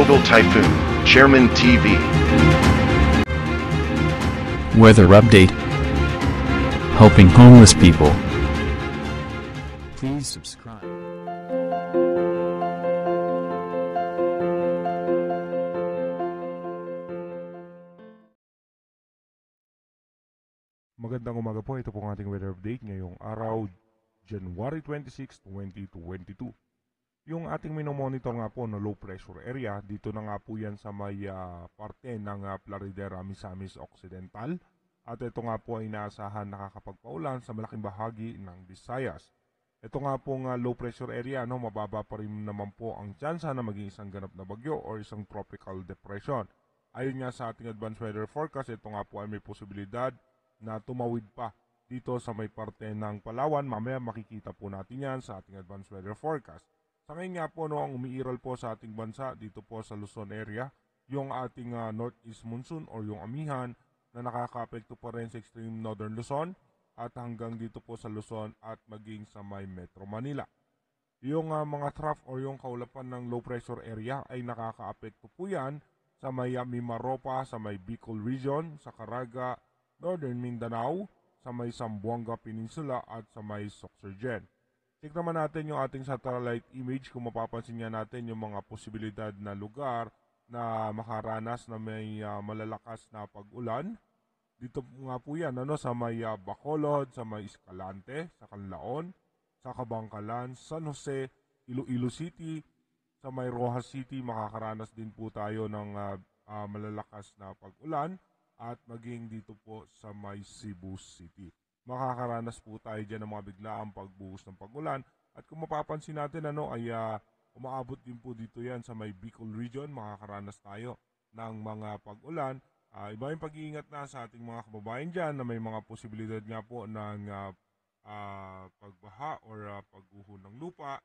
Global Typhoon, Chairman TV. Weather update. Helping homeless people. Please subscribe. Magandang umaga po, ito po ang ating weather update ngayong araw, January 26, 2022. Yung ating minomonitor nga po na low pressure area, dito na nga po yan sa may parte ng Plaridel, Misamis Occidental. At ito nga po ay inaasahan nakakapagpaulan sa malaking bahagi ng Visayas. Ito nga pong low pressure area, mababa pa rin naman po ang tsansa na maging isang ganap na bagyo o isang tropical depression. Ayon nga sa ating advanced weather forecast, ito nga po ay may posibilidad na tumawid pa dito sa may parte ng Palawan. Mamaya makikita po natin yan sa ating advanced weather forecast. Sa ngayon nga po, ang umiiral po sa ating bansa dito po sa Luzon area, yung ating Northeast Monsoon o yung amihan na nakaka-apekto pa rin sa extreme Northern Luzon at hanggang dito po sa Luzon at maging sa may Metro Manila. Yung mga trough o yung kaulapan ng low pressure area ay nakaka-apekto po yan sa may MIMAROPA, sa may Bicol Region, sa Caraga, Northern Mindanao, sa may Zamboanga Peninsula at sa may SOCCSKSARGEN. Check naman natin yung ating satellite image kung mapapansin nga natin yung mga posibilidad na lugar na makaranas na may malalakas na pag-ulan. Dito nga po yan sa may Bacolod, sa may Escalante, sa Canlaon, sa Kabangkalan, San Jose, Iloilo City, sa may Rojas City, makakaranas din po tayo ng malalakas na pag-ulan. At maging dito po sa may Cebu City. Makakaranas po tayo dyan ng mga biglaang pagbuhos ng pag-ulan. At kung mapapansin natin ay umaabot din po dito yan sa may Bicol Region. Makakaranas tayo ng mga pag-ulan. Iba yung pag-iingat na sa ating mga kababayan dyan na may mga posibilidad nga po ng pagbaha or pagguho ng lupa.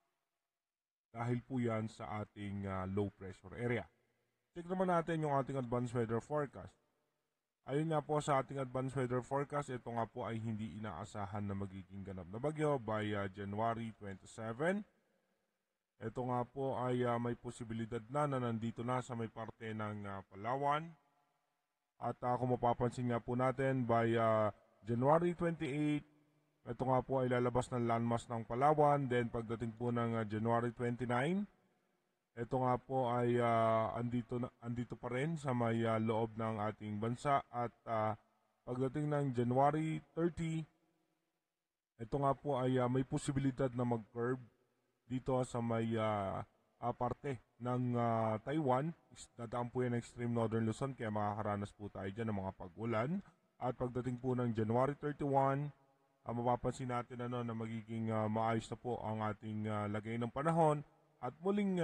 Dahil po yan sa ating low pressure area. Check naman natin yung ating advanced weather forecast. Ayun nga po sa ating advanced weather forecast, ito nga po ay hindi inaasahan na magiging ganap na bagyo by January 27. Ito nga po ay may posibilidad na nandito na sa may parte ng Palawan. At kung mapapansin nga po natin by January 28, ito nga po ay lalabas ng landmass ng Palawan. Then pagdating po ng January 29, ito nga po ay andito pa rin sa may loob ng ating bansa at pagdating ng January 30, ito nga po ay may posibilidad na mag-curve dito sa may parte ng Taiwan. Dadaan po yan ng extreme Northern Luzon kaya makakaranas po tayo dyan ng mga pag-ulan. At pagdating po ng January 31, mapapansin natin na magiging maayos na po ang ating lagay ng panahon. At muling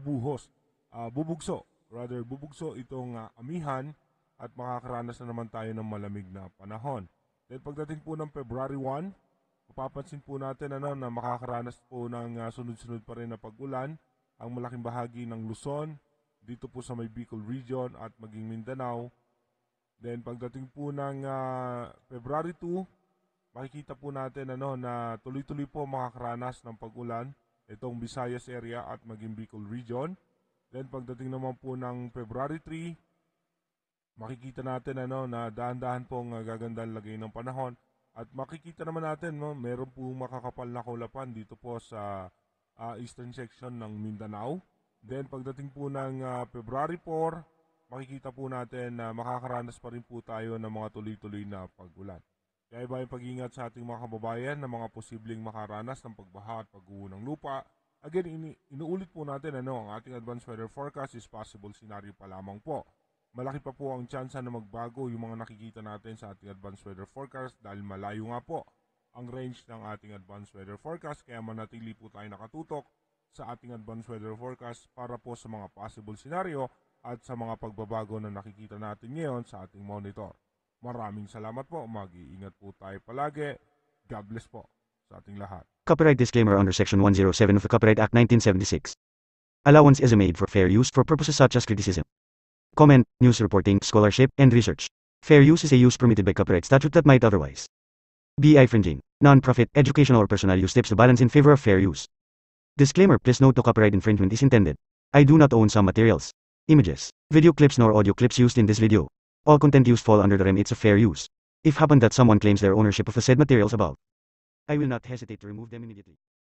bubugso itong amihan at makakaranas na naman tayo ng malamig na panahon. Then pagdating po ng February 1, mapapansin po natin na makakaranas po ng sunod-sunod pa rin na pag-ulan ang malaking bahagi ng Luzon, dito po sa may Bicol Region at maging Mindanao. Then pagdating po ng February 2, makikita po natin na tuloy-tuloy po makakaranas ng pag-ulan itong Visayas area at maging Bicol Region. Then pagdating naman po ng February 3, makikita natin na dahan-dahan pong gaganda lagay ng panahon. At makikita naman natin meron po makakapal na kaulapan dito po sa eastern section ng Mindanao. Then pagdating po ng February 4, makikita po natin na makakaranas pa rin po tayo ng mga tuloy-tuloy na pag-ulan. Kaya iba yung pag-iingat sa ating mga kababayan na mga posibleng makaranas ng pagbaha at pagguho ng lupa. Again, inuulit po natin ang ating advanced weather forecast is possible scenario pa lamang po. Malaki pa po ang tsansa na magbago yung mga nakikita natin sa ating advanced weather forecast dahil malayo nga po ang range ng ating advanced weather forecast. Kaya manatili po tayo nakatutok sa ating advanced weather forecast para po sa mga possible scenario at sa mga pagbabago na nakikita natin ngayon sa ating monitor. Maraming salamat po. Mag-iingat po tayo palagi. God bless po sa ating lahat. Copyright disclaimer under Section 107 of the Copyright Act 1976. Allowance is made for fair use for purposes such as criticism, comment, news reporting, scholarship, and research. Fair use is a use permitted by copyright statute that might otherwise be infringing. Non-profit, educational, or personal use tips the balance in favor of fair use. Disclaimer: please note no copyright infringement is intended. I do not own some materials, images, video clips nor audio clips used in this video. All content used fall under the remits of fair use. If happen that someone claims their ownership of the said materials above, I will not hesitate to remove them immediately.